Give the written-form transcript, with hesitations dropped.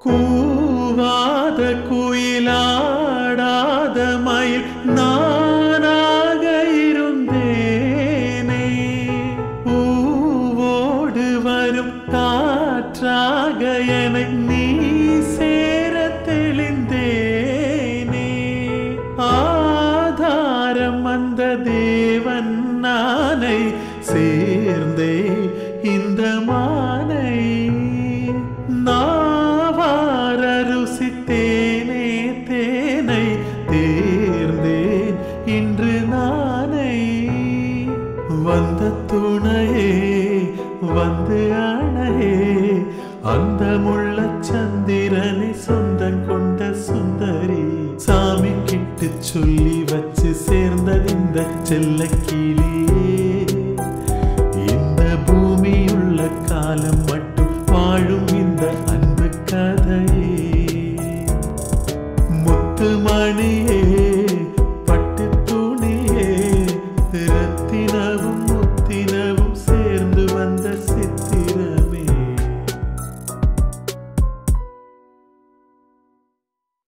கூவாத குயிலாடாத மயில் நானாக இருந்தேனே பூவோடு வரும் காற்றாக என்னை நீ சேர தெளிந்தேனே ஆதாரம் அந்த தேவன் நானை சேர்ந்தே இந்த மானை நாவார ருசித்தேனே தேனை தேர்ந்தேன் இன்று நானை வந்த துணையே வந்து அணையே அந்த முள்ள சந்திரனை சொந்தம் கொண்ட சுந்தரி சாமி கிட்டு சொல்லி வச்சு சேர்ந்தது இந்த செல்ல கிளியே இந்த பூமியுள்ள காலம் மட்டும் வாழும் இந்த அன்பு கதையே முத்துமணியே